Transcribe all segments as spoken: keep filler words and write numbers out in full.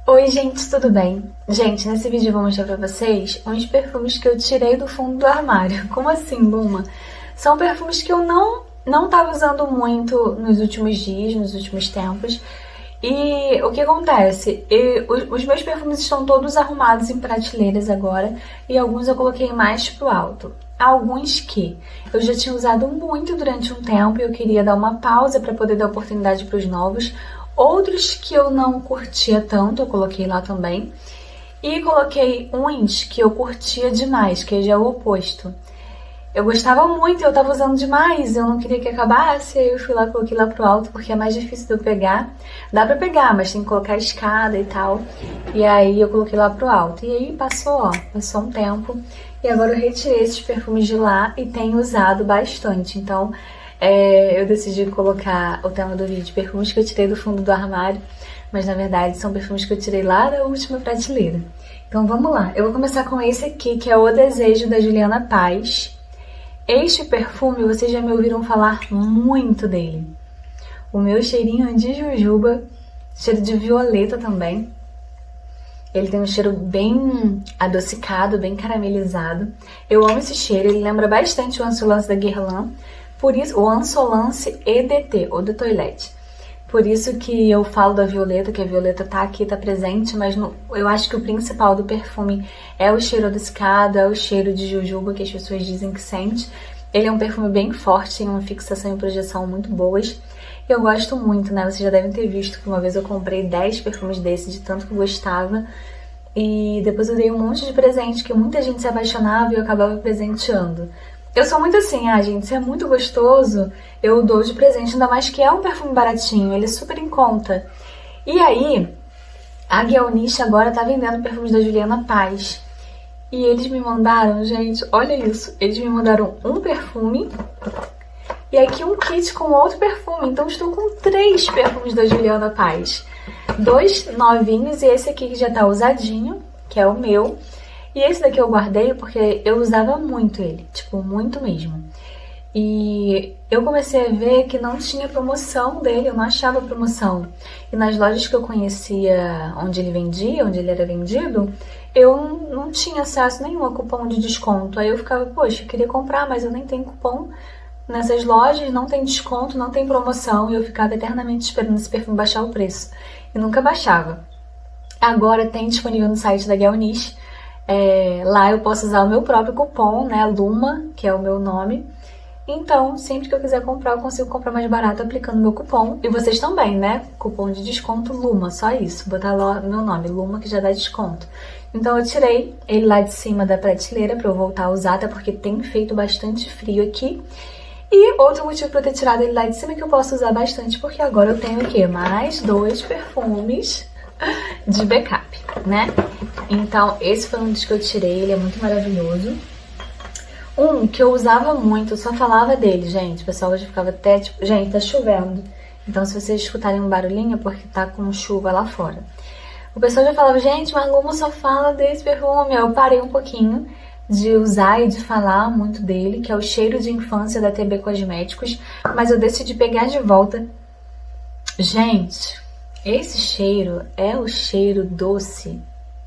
Oi gente, tudo bem? Gente, nesse vídeo eu vou mostrar pra vocês uns perfumes que eu tirei do fundo do armário. Como assim, Luma? São perfumes que eu não, não tava usando muito nos últimos dias, nos últimos tempos. E o que acontece? Eu, os, os meus perfumes estão todos arrumados em prateleiras agora e alguns eu coloquei mais pro alto. Alguns que eu já tinha usado muito durante um tempo e eu queria dar uma pausa para poder dar oportunidade para os novos. Outros que eu não curtia tanto, eu coloquei lá também. E coloquei uns que eu curtia demais, que já é o oposto. Eu gostava muito, eu tava usando demais, eu não queria que acabasse, aí eu fui lá, coloquei lá pro alto, porque é mais difícil de eu pegar. Dá pra pegar, mas tem que colocar a escada e tal. E aí eu coloquei lá pro alto. E aí passou, ó, passou um tempo. E agora eu retirei esses perfumes de lá e tenho usado bastante. Então, é, eu decidi colocar o tema do vídeo, perfumes que eu tirei do fundo do armário. Mas na verdade são perfumes que eu tirei lá da última prateleira. Então vamos lá, eu vou começar com esse aqui, que é o Desejo, da Juliana Paz. Este perfume, vocês já me ouviram falar muito dele. O meu cheirinho de jujuba, cheiro de violeta também. Ele tem um cheiro bem adocicado, bem caramelizado. Eu amo esse cheiro, ele lembra bastante o Insolence da Guerlain. Por isso, o Insolence E D T, ou de Toilette. Por isso que eu falo da violeta, que a violeta tá aqui, tá presente, mas no, eu acho que o principal do perfume é o cheiro adocicado, é o cheiro de jujuba que as pessoas dizem que sente. Ele é um perfume bem forte, tem uma fixação e projeção muito boas. E eu gosto muito, né? Vocês já devem ter visto que uma vez eu comprei dez perfumes desses, de tanto que eu gostava. E depois eu dei um monte de presente, que muita gente se apaixonava e eu acabava presenteando. Eu sou muito assim, ah, gente, se é muito gostoso, eu dou de presente, ainda mais que é um perfume baratinho, ele é super em conta. E aí, a Guiauniche agora tá vendendo perfumes da Juliana Paz. E eles me mandaram, gente, olha isso, eles me mandaram um perfume e aqui um kit com outro perfume. Então estou com três perfumes da Juliana Paz. Dois novinhos e esse aqui que já tá usadinho, que é o meu. E esse daqui eu guardei porque eu usava muito ele, tipo, muito mesmo. E eu comecei a ver que não tinha promoção dele, eu não achava promoção. E nas lojas que eu conhecia, onde ele vendia, onde ele era vendido, eu não tinha acesso nenhum a cupom de desconto. Aí eu ficava, poxa, eu queria comprar, mas eu nem tenho cupom nessas lojas, não tem desconto, não tem promoção. E eu ficava eternamente esperando esse perfume baixar o preço. E nunca baixava. Agora tem disponível no site da Guiauniche. É, lá eu posso usar o meu próprio cupom, né, Luma, que é o meu nome. Então, sempre que eu quiser comprar, eu consigo comprar mais barato aplicando meu cupom. E vocês também, né? Cupom de desconto Luma, só isso. Botar lá meu nome, Luma, que já dá desconto. Então eu tirei ele lá de cima da prateleira pra eu voltar a usar, até porque tem feito bastante frio aqui. E outro motivo pra eu ter tirado ele lá de cima é que eu posso usar bastante, porque agora eu tenho o quê? Mais dois perfumes de backup, né? Então, esse foi um dos que eu tirei, ele é muito maravilhoso. Um que eu usava muito, eu só falava dele, gente. O pessoal já ficava até, tipo, gente, tá chovendo. Então, se vocês escutarem um barulhinho, é porque tá com chuva lá fora. O pessoal já falava, gente, mas Luma só fala desse perfume. Eu parei um pouquinho de usar e de falar muito dele, que é o Cheiro de Infância da T B Cosméticos. Mas eu decidi pegar de volta. Gente, esse cheiro é o cheiro doce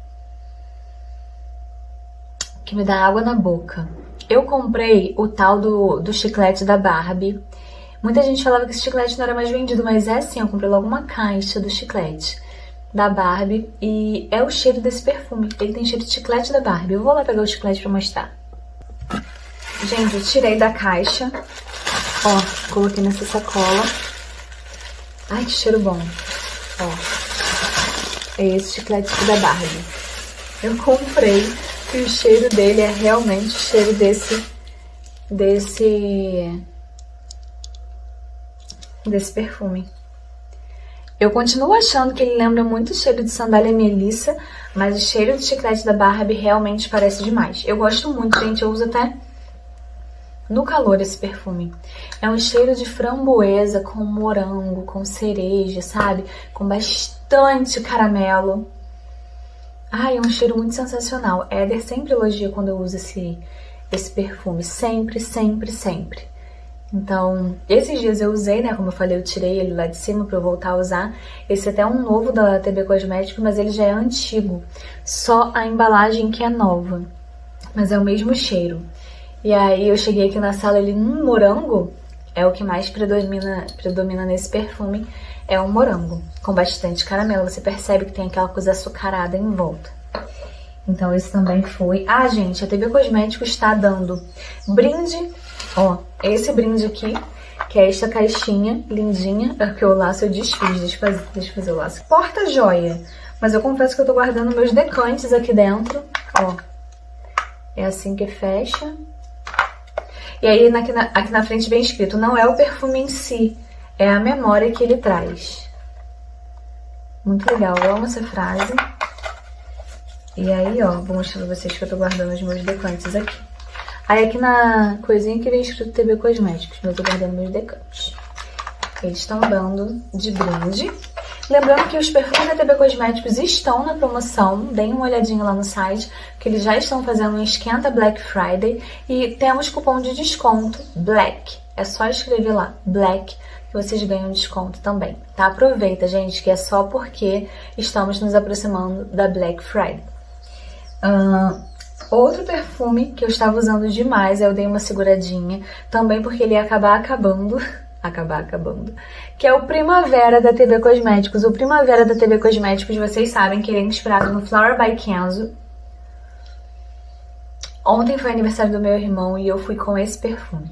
que me dá água na boca. Eu comprei o tal do, do chiclete da Barbie. Muita gente falava que esse chiclete não era mais vendido, mas é assim, eu comprei logo uma caixa do chiclete da Barbie e é o cheiro desse perfume. Ele tem cheiro de chiclete da Barbie. Eu vou lá pegar o chiclete pra mostrar. Gente, eu tirei da caixa. Ó, coloquei nessa sacola. Ai, que cheiro bom. Ó, é esse chiclete aqui da Barbie. Eu comprei. E o cheiro dele é realmente o cheiro desse, desse, desse perfume. Eu continuo achando que ele lembra muito o cheiro de sandália melissa, mas o cheiro de chiclete da Barbie realmente parece demais. Eu gosto muito, gente, eu uso até no calor esse perfume. É um cheiro de framboesa com morango, com cereja, sabe? Com bastante caramelo. Ai, é um cheiro muito sensacional. Éder sempre elogia quando eu uso esse, esse perfume. Sempre, sempre, sempre. Então, esses dias eu usei, né? Como eu falei, eu tirei ele lá de cima pra eu voltar a usar. Esse até é um novo da T B Cosméticos, mas ele já é antigo. Só a embalagem que é nova. Mas é o mesmo cheiro. E aí eu cheguei aqui na sala, ele, hum, morango é o que mais predomina, predomina nesse perfume. É um morango, com bastante caramelo. Você percebe que tem aquela coisa açucarada em volta. Então esse também foi... Ah, gente, a T B Cosméticos está dando brinde... Ó, esse brinde aqui, que é esta caixinha lindinha, é porque o laço eu desfiz, deixa eu fazer, deixa eu fazer o laço. Porta-joia, mas eu confesso que eu tô guardando meus decantes aqui dentro, ó. É assim que fecha. E aí aqui na, aqui na frente vem escrito, não é o perfume em si, é a memória que ele traz. Muito legal, eu amo essa frase. E aí, ó, vou mostrar pra vocês que eu tô guardando os meus decantes aqui. Aí aqui na coisinha que vem escrito T B Cosméticos, mas eu tô guardando meus decantes. Eles estão dando de brinde. Lembrando que os perfumes da T B Cosméticos estão na promoção. Deem uma olhadinha lá no site, que eles já estão fazendo um esquenta Black Friday. E temos cupom de desconto Black. É só escrever lá, Black, que vocês ganham desconto também. Tá? Aproveita, gente, que é só porque estamos nos aproximando da Black Friday. Uh, Outro perfume que eu estava usando demais, eu dei uma seguradinha, também porque ele ia acabar acabando, acabar acabando, que é o Primavera da T B Cosméticos. O Primavera da T B Cosméticos, vocês sabem que ele é inspirado no Flower by Kenzo. Ontem foi aniversário do meu irmão e eu fui com esse perfume.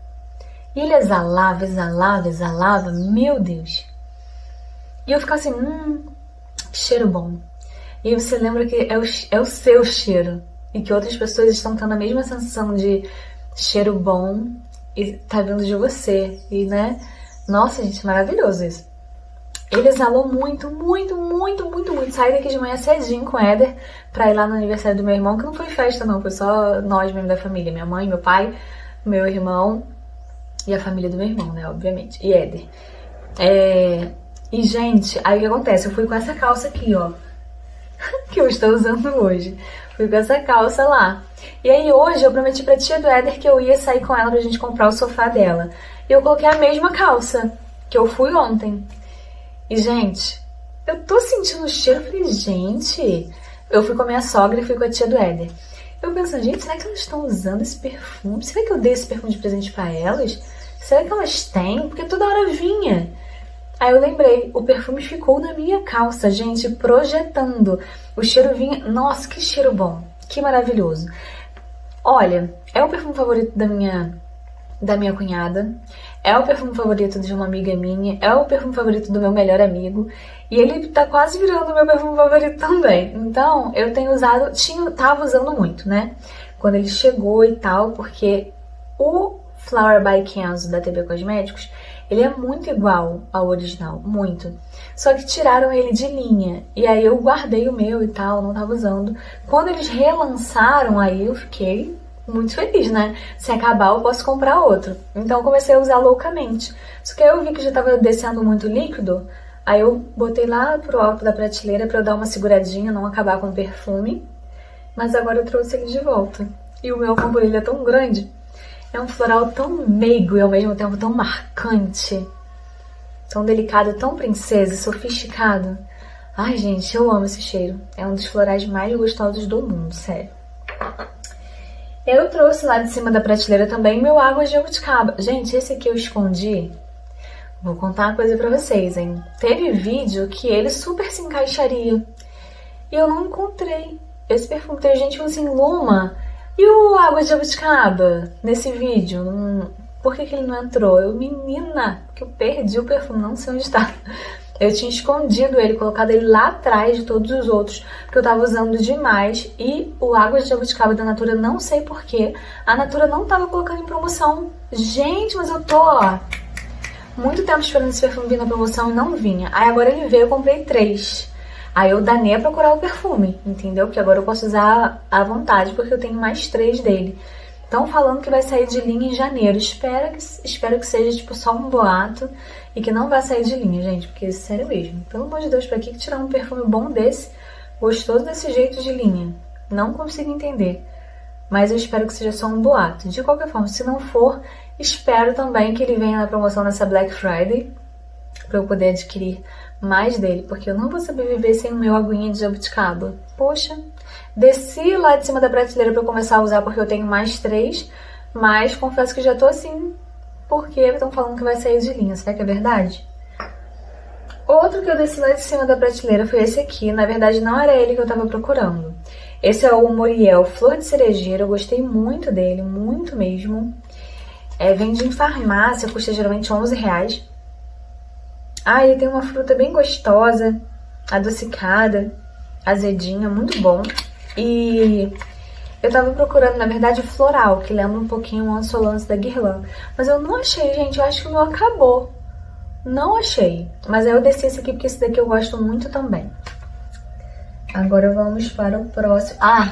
E ele exalava, exalava, exalava, meu Deus. E eu ficava assim, hum, que cheiro bom. E você lembra que é o, é o seu cheiro. E que outras pessoas estão tendo a mesma sensação de cheiro bom e tá vindo de você. E, né? Nossa, gente, maravilhoso isso. Ele exalou muito, muito, muito, muito, muito. Saí daqui de manhã cedinho com o Éder pra ir lá no aniversário do meu irmão, que não foi festa não, foi só nós mesmo da família. Minha mãe, meu pai, meu irmão e a família do meu irmão, né? Obviamente. E Éder. É... E, gente, aí o que acontece? Eu fui com essa calça aqui, ó. Que eu estou usando hoje. Fui com essa calça lá. E aí hoje eu prometi pra tia do Éder que eu ia sair com ela pra gente comprar o sofá dela. E eu coloquei a mesma calça que eu fui ontem. E, gente, eu tô sentindo o cheiro. Eu falei, gente... Eu fui com a minha sogra e fui com a tia do Éder. Eu pensando, gente, será que elas estão usando esse perfume? Será que eu dei esse perfume de presente pra elas? Será que elas têm? Porque toda hora vinha. Aí eu lembrei, o perfume ficou na minha calça, gente, projetando. O cheiro vinha... Nossa, que cheiro bom, que maravilhoso. Olha, é o perfume favorito da minha, da minha cunhada, é o perfume favorito de uma amiga minha, é o perfume favorito do meu melhor amigo, e ele tá quase virando o meu perfume favorito também. Então, eu tenho usado, tinha, tava usando muito, né? Quando ele chegou e tal, porque o Flower by Kenzo da T B Cosméticos, ele é muito igual ao original, muito. Só que tiraram ele de linha. E aí eu guardei o meu e tal, não tava usando. Quando eles relançaram, aí eu fiquei muito feliz, né? Se acabar, eu posso comprar outro. Então eu comecei a usar loucamente. Só que aí eu vi que já tava descendo muito líquido. Aí eu botei lá pro alto da prateleira pra eu dar uma seguradinha, não acabar com o perfume. Mas agora eu trouxe ele de volta. E o meu amor, ele é tão grande. É um floral tão meigo e ao mesmo tempo tão marcante, tão delicado, tão princesa, sofisticado. Ai, gente, eu amo esse cheiro. É um dos florais mais gostosos do mundo, sério. Eu trouxe lá de cima da prateleira também meu água de jabuticaba. Gente, esse aqui eu escondi. Vou contar uma coisa pra vocês, hein? Teve vídeo que ele super se encaixaria. E eu não encontrei. Esse perfume, teve gente que falou assim, Luma... E o água de jabuticaba nesse vídeo? Hum, por que que ele não entrou? Eu, menina, que eu perdi o perfume, não sei onde está. Eu tinha escondido ele, colocado ele lá atrás de todos os outros, porque eu tava usando demais. E o água de jabuticaba da Natura, não sei porquê, a Natura não tava colocando em promoção. Gente, mas eu tô, ó, muito tempo esperando esse perfume vir na promoção e não vinha. Aí agora ele veio, eu comprei três. Aí eu danei a procurar o perfume, entendeu? Porque agora eu posso usar à vontade, porque eu tenho mais três dele. Estão falando que vai sair de linha em janeiro. Espero que, espero que seja, tipo, só um boato e que não vai sair de linha, gente. Porque, sério mesmo, pelo amor de Deus, pra que tirar um perfume bom desse, gostoso desse jeito de linha? Não consigo entender. mas eu espero que seja só um boato. De qualquer forma, se não for, espero também que ele venha na promoção nessa Black Friday, para eu poder adquirir mais dele, porque eu não vou saber viver sem o meu aguinha de jabuticaba. Poxa, desci lá de cima da prateleira para eu começar a usar, porque eu tenho mais três, mas confesso que já tô assim, porque estão falando que vai sair de linha. Será que é verdade? Outro que eu desci lá de cima da prateleira foi esse aqui. Na verdade, não era ele que eu tava procurando. Esse é o Moriel Flor de Cerejeira. Eu gostei muito dele, muito mesmo. É, vende em farmácia, custa geralmente onze reais. Ah, ele tem uma fruta bem gostosa, adocicada, azedinha, muito bom. E eu tava procurando, na verdade, floral, que lembra um pouquinho o Ansolance da Guerlain. Mas eu não achei, gente. Eu acho que o meu acabou. Não achei. Mas aí eu desci esse aqui porque esse daqui eu gosto muito também. Agora vamos para o próximo. Ah!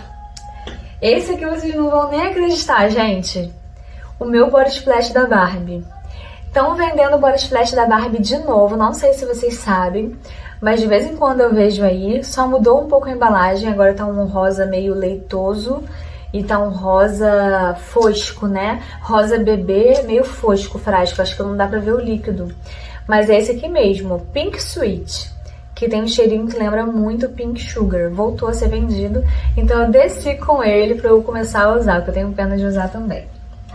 Esse aqui vocês não vão nem acreditar, gente. O meu Body Splash da Barbie. Estão vendendo o Body Splash da Barbie de novo. Não sei se vocês sabem, mas de vez em quando eu vejo aí. Só mudou um pouco a embalagem. Agora tá um rosa meio leitoso. E tá um rosa fosco, né? Rosa bebê meio fosco, frágil. Acho que não dá pra ver o líquido. Mas é esse aqui mesmo, Pink Sweet, que tem um cheirinho que lembra muito Pink Sugar. Voltou a ser vendido, então eu desci com ele pra eu começar a usar, porque eu tenho pena de usar também.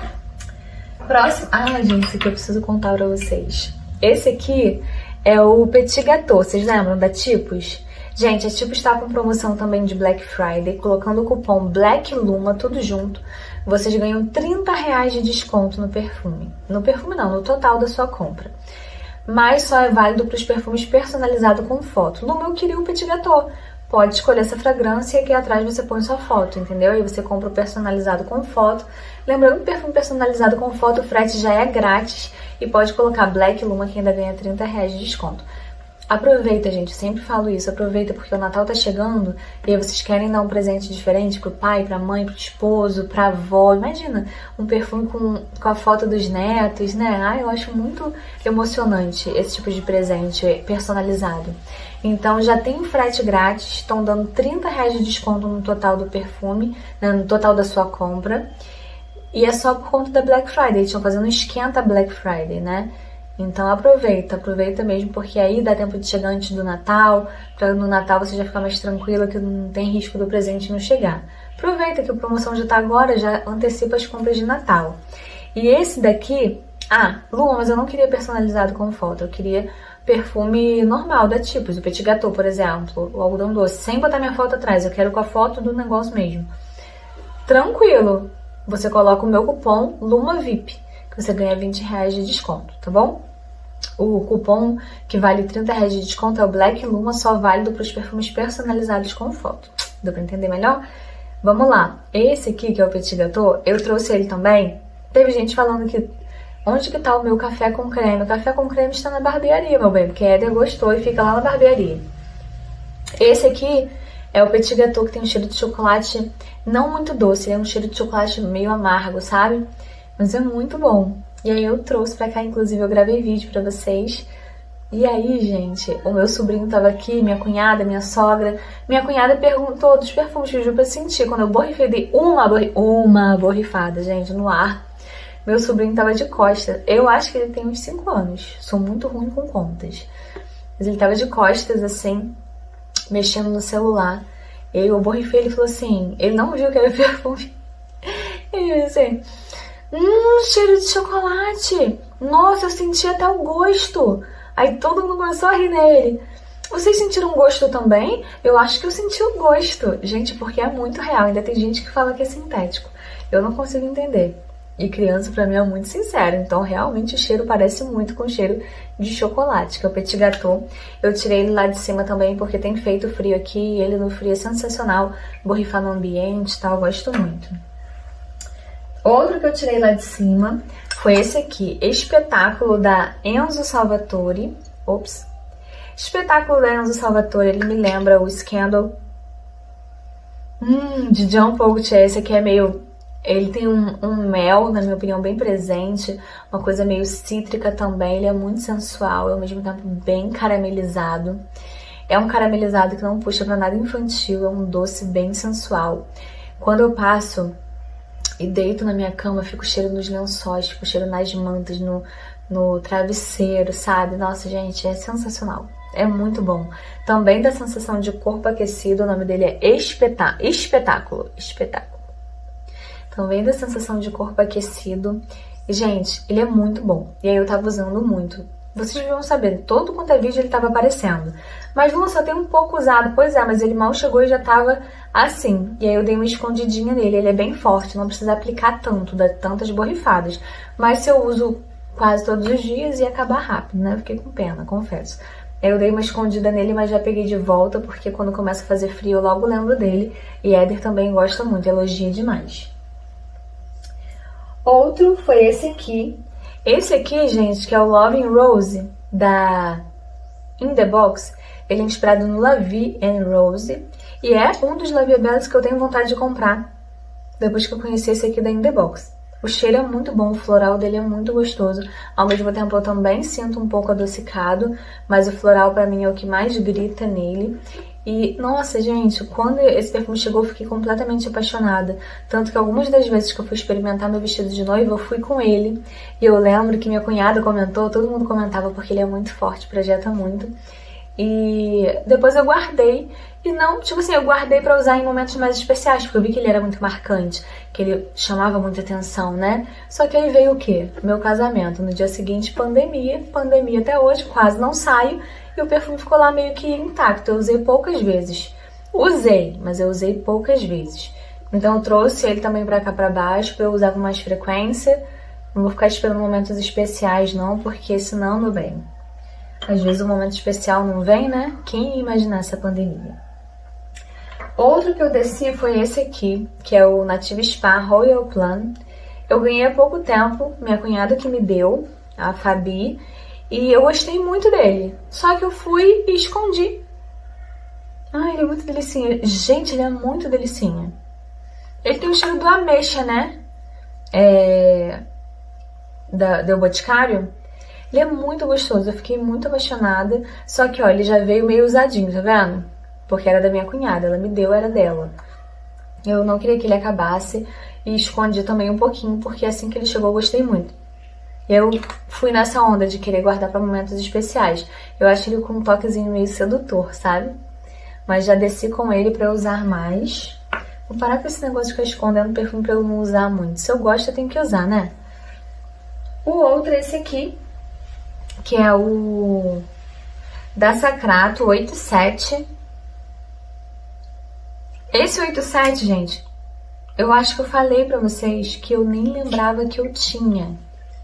Próximo... Ah, gente, esse aqui eu preciso contar pra vocês. Esse aqui é o Petit Gâteau, vocês lembram da Tipos? Gente, a Tipos tá com promoção também de Black Friday, colocando o cupom Black Luma, tudo junto. Vocês ganham trinta reais de desconto no perfume. No perfume não, no total da sua compra. Mas só é válido para os perfumes personalizados com foto. No meu, eu queria o Petit Gâteau. Pode escolher essa fragrância e aqui atrás você põe sua foto, entendeu? Aí você compra o personalizado com foto. Lembrando que o perfume personalizado com foto, o frete já é grátis. E pode colocar Black Luma que ainda ganha trinta reais de desconto. Aproveita, gente, eu sempre falo isso, aproveita porque o Natal tá chegando e aí vocês querem dar um presente diferente pro pai, pra mãe, pro esposo, pra avó. Imagina, um perfume com, com a foto dos netos, né? Ai, eu acho muito emocionante esse tipo de presente personalizado. Então já tem frete grátis, estão dando trinta reais de desconto no total do perfume, né, no total da sua compra. E é só por conta da Black Friday, eles estão fazendo um esquenta Black Friday, né? Então aproveita, aproveita mesmo, porque aí dá tempo de chegar antes do Natal, pra no Natal você já ficar mais tranquila, que não tem risco do presente não chegar. Aproveita que a promoção já tá agora, já antecipa as compras de Natal. E esse daqui... Ah, Lu, mas eu não queria personalizado com foto, eu queria perfume normal, da Tipos, o Petit Gâteau, por exemplo, o algodão doce, sem botar minha foto atrás, eu quero com a foto do negócio mesmo. Tranquilo, você coloca o meu cupom LUMAVIP, que você ganha vinte reais de desconto, tá bom? O cupom que vale trinta reais de desconto é o Black Luma, só válido para os perfumes personalizados com foto. Deu para entender melhor? Vamos lá. Esse aqui, que é o Petit Gâteau, eu trouxe ele também. Teve gente falando que... Onde que tá o meu café com creme? O café com creme está na barbearia, meu bem, porque a Éder gostou e fica lá na barbearia. Esse aqui é o Petit Gâteau, que tem um cheiro de chocolate não muito doce. É um cheiro de chocolate meio amargo, sabe? Mas é muito bom. E aí eu trouxe pra cá, inclusive eu gravei vídeo pra vocês. E aí, gente, o meu sobrinho tava aqui, minha cunhada, minha sogra. Minha cunhada perguntou dos perfumes que eu pra sentir. Quando eu borrifei, dei uma, borri... uma borrifada, gente, no ar. Meu sobrinho tava de costas. Eu acho que ele tem uns cinco anos. Sou muito ruim com contas. Mas ele tava de costas, assim, mexendo no celular. E aí eu borrifei, ele falou assim... Ele não viu que era perfume. Ele disse assim... Hum, cheiro de chocolate. Nossa, eu senti até o gosto. Aí todo mundo começou a rir nele. Vocês sentiram gosto também? Eu acho que eu senti o gosto. Gente, porque é muito real. Ainda tem gente que fala que é sintético. Eu não consigo entender. E criança pra mim é muito sincero. Então realmente o cheiro parece muito com o cheiro de chocolate, que é o Petit Gâteau. Eu tirei ele lá de cima também porque tem feito frio aqui. E ele no frio é sensacional. Borrifar no ambiente e tal, eu gosto muito. Outro que eu tirei lá de cima foi esse aqui, Espetáculo da Enzo Salvatore. Ops. Espetáculo da Enzo Salvatore, ele me lembra o Scandal. Hum, de Jean Paul Gaultier, esse aqui é meio... Ele tem um, um mel, na minha opinião, bem presente. Uma coisa meio cítrica também, ele é muito sensual, ao mesmo tempo bem caramelizado. É um caramelizado que não puxa pra nada infantil, é um doce bem sensual. Quando eu passo... e deito na minha cama, fico cheiro nos lençóis, fico cheiro nas mantas, no, no travesseiro, sabe? Nossa, gente, é sensacional. É muito bom. Também dá sensação de corpo aquecido, o nome dele é Espetá Espetáculo. Espetáculo. Também dá sensação de corpo aquecido. E, gente, ele é muito bom. E aí eu tava usando muito. Vocês vão saber, todo quanto é vídeo ele tava aparecendo. Mas, nossa, eu tenho um pouco usado. Pois é, mas ele mal chegou e já tava assim. E aí eu dei uma escondidinha nele. Ele é bem forte, não precisa aplicar tanto, dá tantas borrifadas. Mas se eu uso quase todos os dias, ia acabar rápido, né? Eu fiquei com pena, confesso. Eu dei uma escondida nele, mas já peguei de volta, porque quando começa a fazer frio eu logo lembro dele. E Éder também gosta muito, elogia demais. Outro foi esse aqui. Esse aqui, gente, que é o Loving Rose, da In The Box. Ele é inspirado no La Vie and Rose. E é um dos La Vie Belles que eu tenho vontade de comprar, depois que eu conheci esse aqui da In The Box. O cheiro é muito bom, o floral dele é muito gostoso. Ao mesmo tempo eu também sinto um pouco adocicado, mas o floral pra mim é o que mais grita nele. E, nossa, gente, quando esse perfume chegou eu fiquei completamente apaixonada. Tanto que algumas das vezes que eu fui experimentar meu vestido de noiva, eu fui com ele. E eu lembro que minha cunhada comentou, todo mundo comentava porque ele é muito forte, projeta muito. E depois eu guardei. E não, tipo assim, eu guardei pra usar em momentos mais especiais, porque eu vi que ele era muito marcante, que ele chamava muita atenção, né? Só que aí veio o quê? Meu casamento. No dia seguinte, pandemia. Pandemia até hoje, quase não saio. E o perfume ficou lá meio que intacto. Eu usei poucas vezes. Usei, mas eu usei poucas vezes. Então eu trouxe ele também pra cá pra baixo, pra eu usar com mais frequência. Não vou ficar esperando momentos especiais não, porque senão, meu bem, às vezes o momento especial não vem, né? Quem ia imaginar essa pandemia? Outro que eu desci foi esse aqui, que é o Native Spa Royal Plan. Eu ganhei há pouco tempo, minha cunhada que me deu, a Fabi, e eu gostei muito dele. Só que eu fui e escondi. Ai, ele é muito delicinha. Gente, ele é muito delicinha. Ele tem o cheiro do ameixa, né? É... Da, do Boticário. Ele é muito gostoso, eu fiquei muito apaixonada. Só que, ó, ele já veio meio usadinho, tá vendo? Porque era da minha cunhada, ela me deu, era dela. Eu não queria que ele acabasse e escondi também um pouquinho, porque assim que ele chegou eu gostei muito. Eu fui nessa onda de querer guardar pra momentos especiais. Eu acho ele com um toquezinho meio sedutor, sabe? Mas já desci com ele pra eu usar mais. Vou parar com esse negócio de ficar escondendo perfume pra eu não usar muito. Se eu gosto, eu tenho que usar, né? O outro é esse aqui, que é o da Sacrato oito sete. Esse oito sete, gente, eu acho que eu falei pra vocês que eu nem lembrava que eu tinha.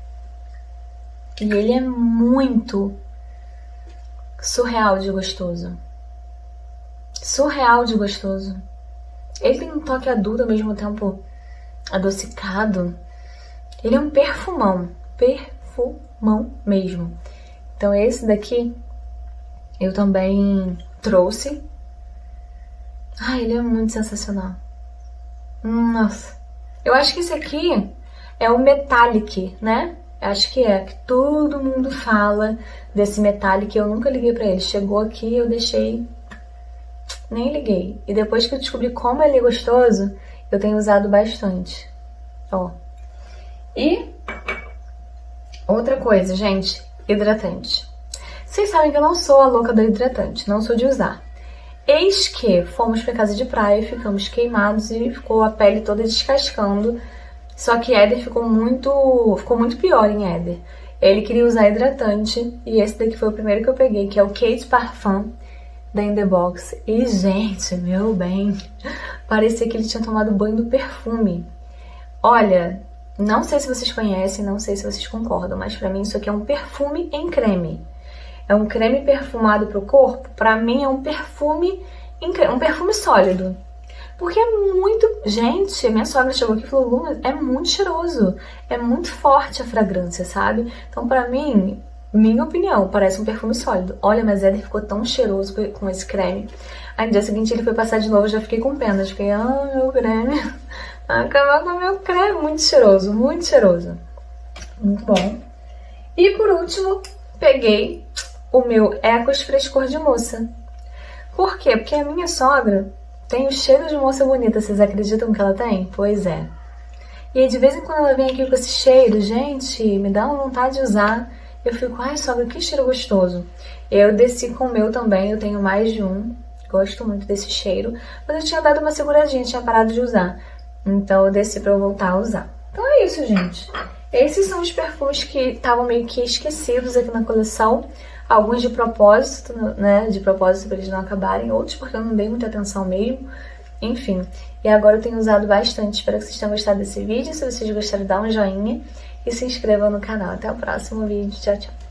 E ele é muito surreal de gostoso. Surreal de gostoso. Ele tem um toque adulto ao mesmo tempo adocicado. Ele é um perfumão. Perfumão mesmo. Então esse daqui eu também trouxe. Ai, ele é muito sensacional. Nossa. Eu acho que esse aqui é o Metallic, né? Eu acho que é, que todo mundo fala desse Metallic. Eu nunca liguei pra ele. Chegou aqui, eu deixei... Nem liguei. E depois que eu descobri como ele é gostoso, eu tenho usado bastante. Ó. E... outra coisa, gente. Hidratante. Vocês sabem que eu não sou a louca do hidratante. Não sou de usar. Eis que fomos pra casa de praia, ficamos queimados e ficou a pele toda descascando. Só que Éder ficou muito, ficou muito pior em Éder. Ele queria usar hidratante e esse daqui foi o primeiro que eu peguei, que é o Kate Parfum da In The Box. E, gente, meu bem, parecia que ele tinha tomado banho do perfume. Olha, não sei se vocês conhecem, não sei se vocês concordam, mas pra mim isso aqui é um perfume em creme. É um creme perfumado pro corpo, pra mim é um perfume, um perfume sólido. Porque é muito... Gente, minha sogra chegou aqui e falou, Luna, é muito cheiroso, é muito forte a fragrância, sabe? Então pra mim, minha opinião, parece um perfume sólido. Olha, mas Éder ficou tão cheiroso com esse creme. Aí no dia seguinte ele foi passar de novo, eu já fiquei com pena. Eu fiquei, ah, meu creme, acabar com o meu creme. Muito cheiroso, muito cheiroso. Muito bom. E por último, peguei o meu Ecos Frescor de Moça. Por quê? Porque a minha sogra tem o cheiro de moça bonita. Vocês acreditam que ela tem? Pois é. E aí, de vez em quando ela vem aqui com esse cheiro, gente, me dá uma vontade de usar. Eu fico, ai, sogra, que cheiro gostoso. Eu desci com o meu também, eu tenho mais de um. Gosto muito desse cheiro. Mas eu tinha dado uma seguradinha, tinha parado de usar. Então eu desci pra eu voltar a usar. Então é isso, gente. Esses são os perfumes que estavam meio que esquecidos aqui na coleção. Alguns de propósito, né? De propósito pra eles não acabarem. Outros porque eu não dei muita atenção mesmo. Enfim. E agora eu tenho usado bastante. Espero que vocês tenham gostado desse vídeo. Se vocês gostaram, dá um joinha. E se inscrevam no canal. Até o próximo vídeo. Tchau, tchau.